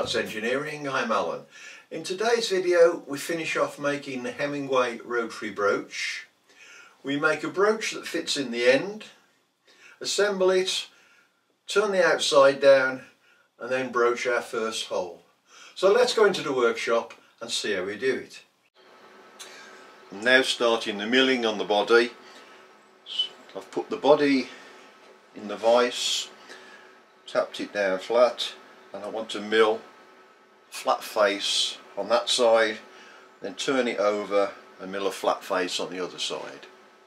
Enots Engineering. I'm Alan. In today's video we finish off making the Hemingway rotary brooch. We make a brooch that fits in the end, assemble it, turn the outside down and then broach our first hole. So let's go into the workshop and see how we do it. I'm now starting the milling on the body. I've put the body in the vise, tapped it down flat, and I want to mill flat face on that side, then turn it over and mill a flat face on the other side.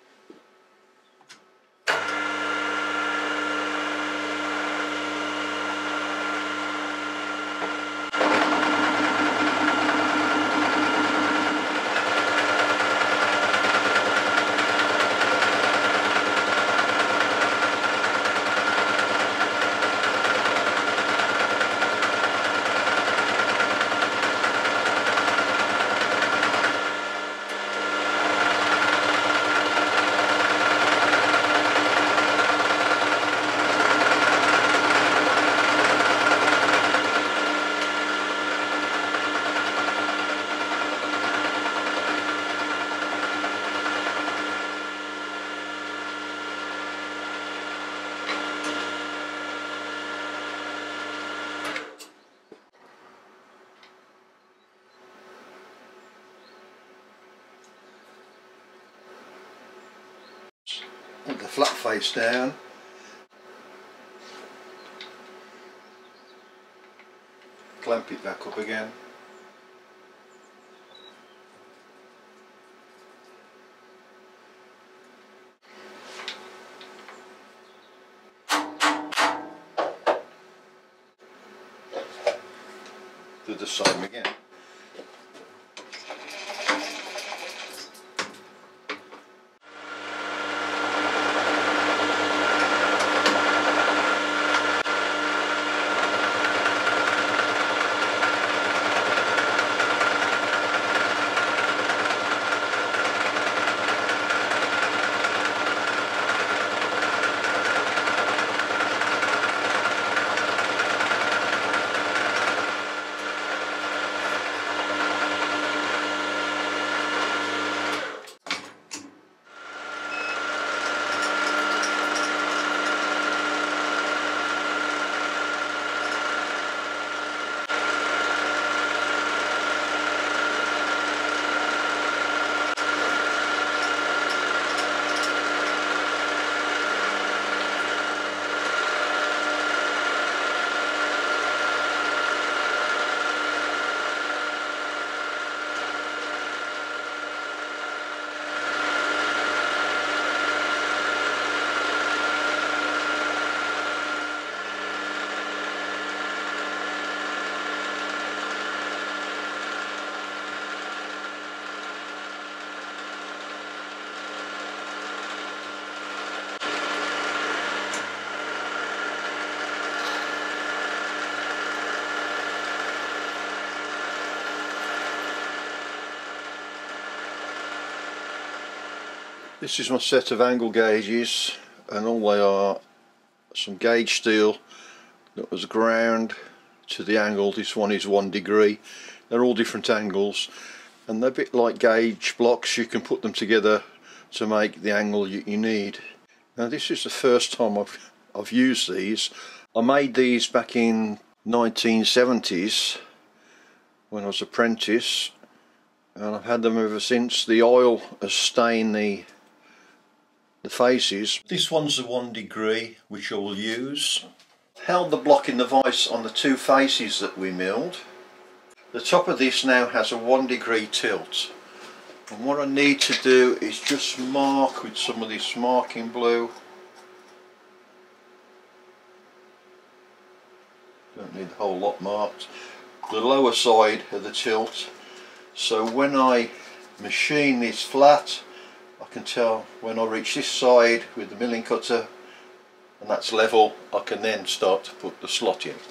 Put the flat face down, clamp it back up again, do the same again. This is my set of angle gauges, and all they are some gauge steel that was ground to the angle. This one is 1 degree. They're all different angles and they're a bit like gauge blocks. You can put them together to make the angle you need. Now this is the first time I've used these. I made these back in 1970s when I was apprentice, and I've had them ever since. The oil has stained the faces. This one's the 1 degree which I will use. Held the block in the vise on the 2 faces that we milled. The top of this now has a 1 degree tilt, and what I need to do is just mark with some of this marking blue. Don't need the whole lot marked. The lower side of the tilt, so when I machine this flat I can tell when I reach this side with the milling cutter and that's level, I can then start to put the slot in.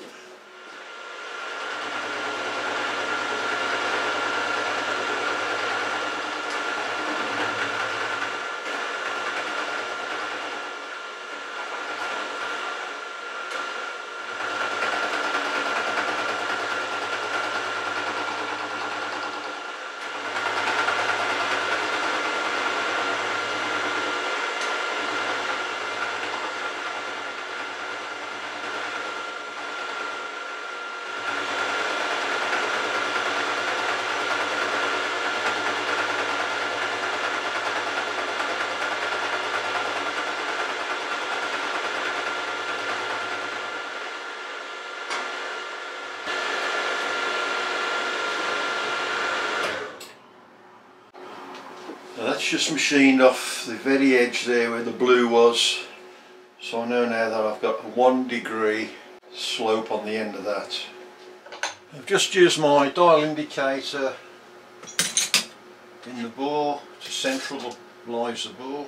Now that's just machined off the very edge there where the blue was, so I know now that I've got a 1 degree slope on the end of that. I've just used my dial indicator in the bore to centralise the bore.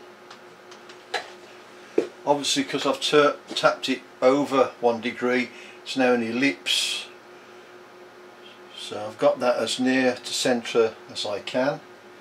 Obviously, because I've tapped it over 1 degree, it's now an ellipse, so I've got that as near to centre as I can.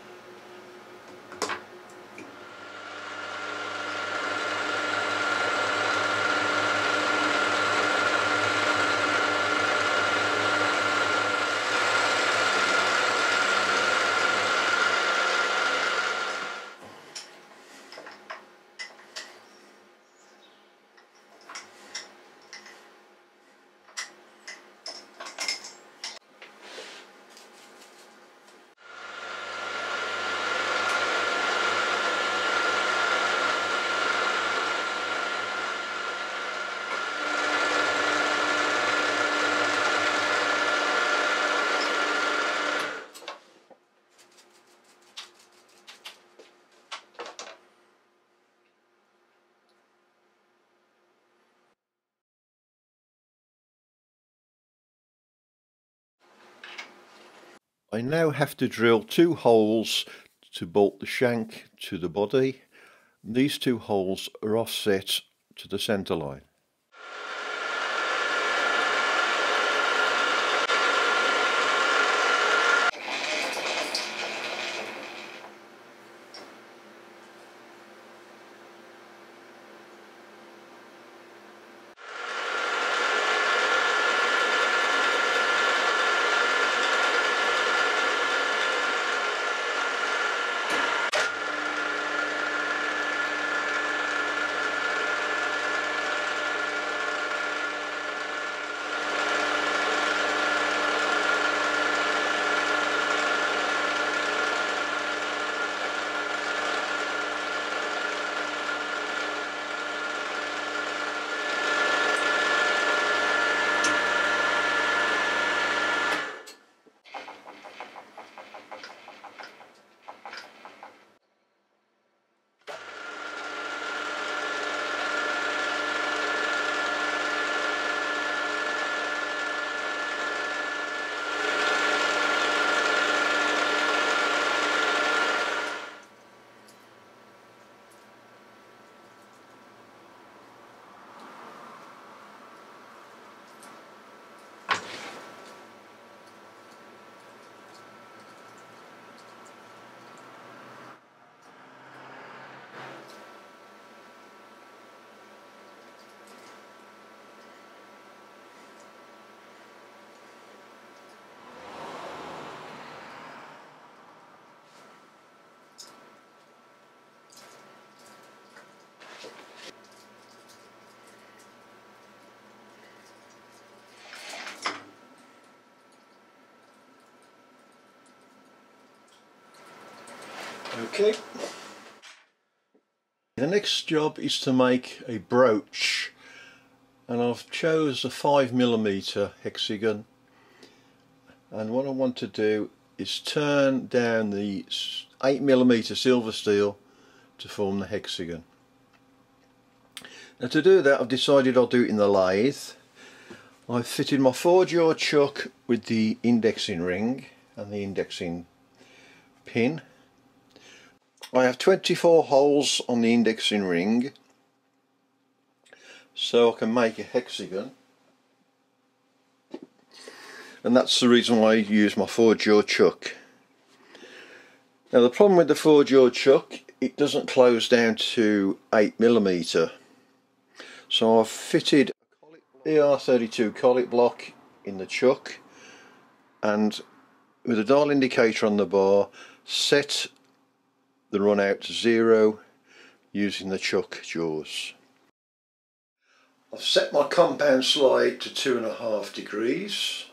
I now have to drill 2 holes to bolt the shank to the body. These 2 holes are offset to the centre line. Okay. The next job is to make a broach, and I've chose a 5mm hexagon, and what I want to do is turn down the 8mm silver steel to form the hexagon. Now to do that I've decided I'll do it in the lathe. I've fitted my 4-jaw chuck with the indexing ring and the indexing pin. I have 24 holes on the indexing ring, so I can make a hexagon, and that's the reason why I use my 4-jaw chuck. Now the problem with the 4-jaw chuck, it doesn't close down to 8mm, so I've fitted a ER32 collet block in the chuck, and with a dial indicator on the bar, set the run out to 0 using the chuck jaws. I've set my compound slide to 2.5 degrees.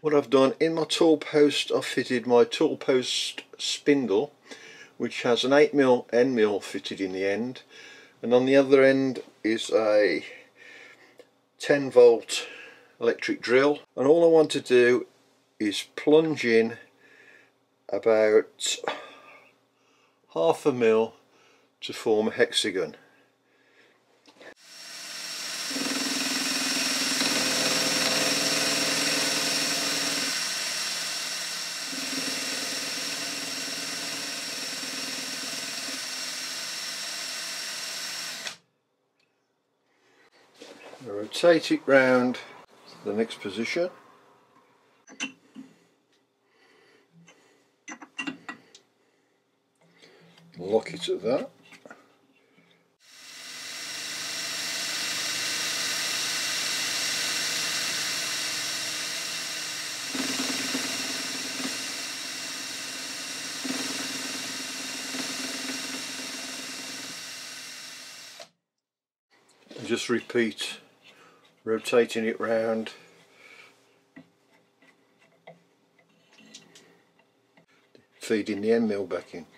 What I've done in my tool post, I've fitted my tool post spindle, which has an 8mm end mill fitted in the end, and on the other end is a 10 volt electric drill, and all I want to do is plunge in about 1/2 mil to form a hexagon. Rotate it round to the next position. Lock it at that. And just repeat, rotating it round. Feeding the end mill back in.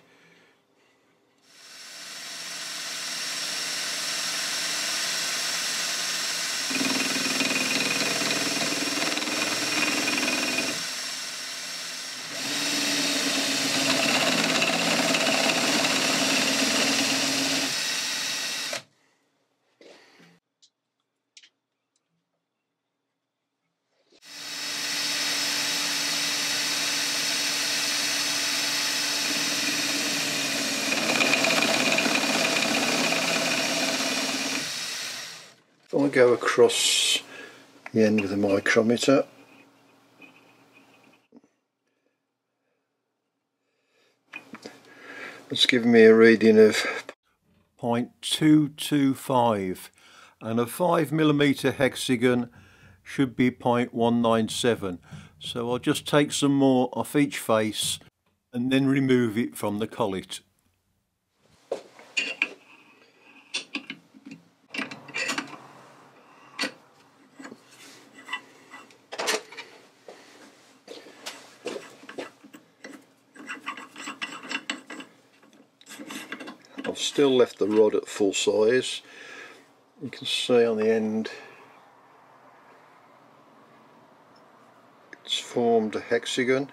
I go across the end with the micrometer. It's giving me a reading of 0.225, and a 5mm hexagon should be 0.197. So I'll just take some more off each face and then remove it from the collet. I've still left the rod at full size. You can see on the end it's formed a hexagon.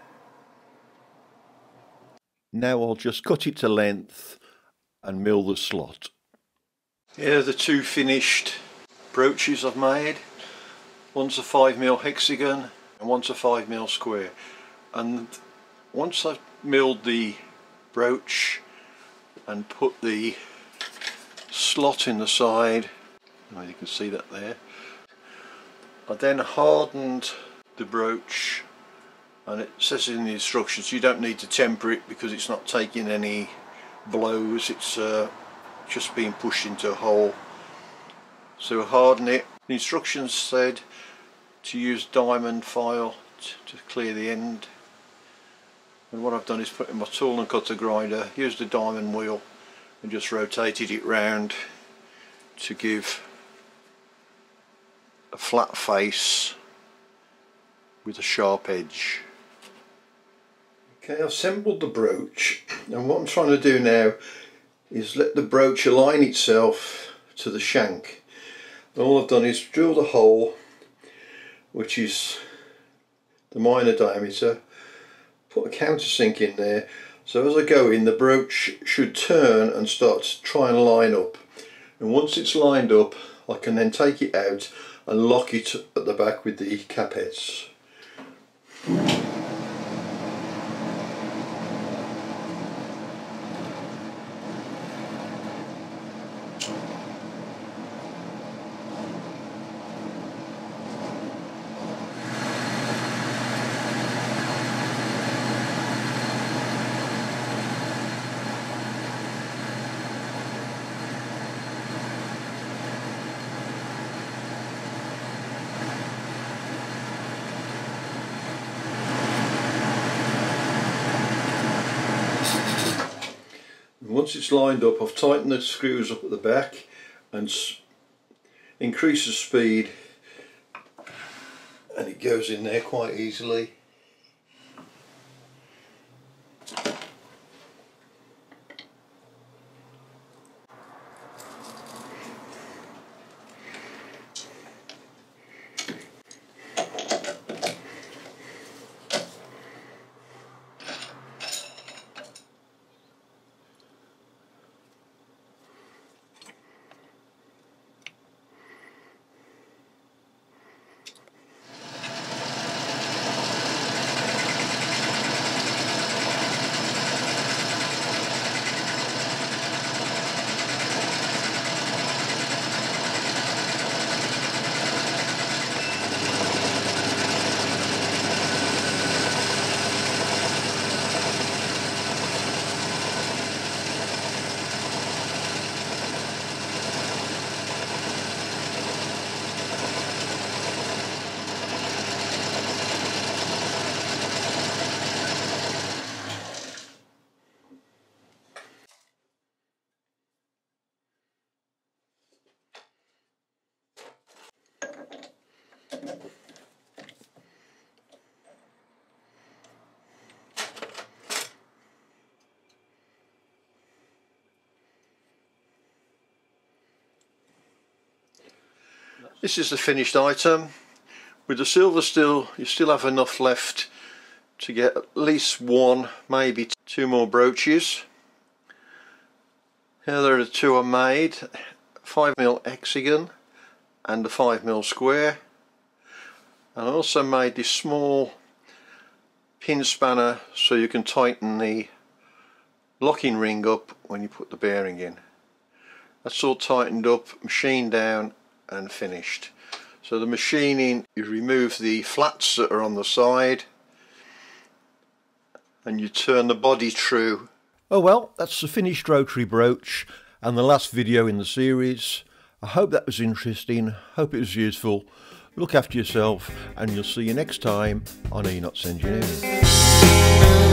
Now I'll just cut it to length and mill the slot. Here are the two finished brooches I've made. One's a 5mm hexagon and one's a 5mm square. And once I've milled the brooch and put the slot in the side, you can see that there, I then hardened the brooch, and it says in the instructions you don't need to temper it because it's not taking any blows, it's just being pushed into a hole. So harden it. The instructions said to use diamond file to clear the end. And what I've done is put in my tool and cutter grinder, used the diamond wheel and just rotated it round to give a flat face with a sharp edge. Okay, I've assembled the brooch, and what I'm trying to do now is let the brooch align itself to the shank. And all I've done is drill the hole, which is the minor diameter, put a countersink in there, so as I go in the brooch should turn and start to try and line up, and once it's lined up I can then take it out and lock it at the back with the cap heads. Once it's lined up, I've tightened the screws up at the back and increased the speed and it goes in there quite easily. This is the finished item. With the silver steel, you still have enough left to get at least one, maybe two more brooches. Here there are the two I made, 5mm hexagon and a 5mm square. And I also made this small pin spanner so you can tighten the locking ring up when you put the bearing in. That's all tightened up, machined down and finished. So the machining, you remove the flats that are on the side and you turn the body true. Oh well, that's the finished rotary brooch and the last video in the series. I hope that was interesting, hope it was useful. Look after yourself and you'll see you next time on Enots Engineering.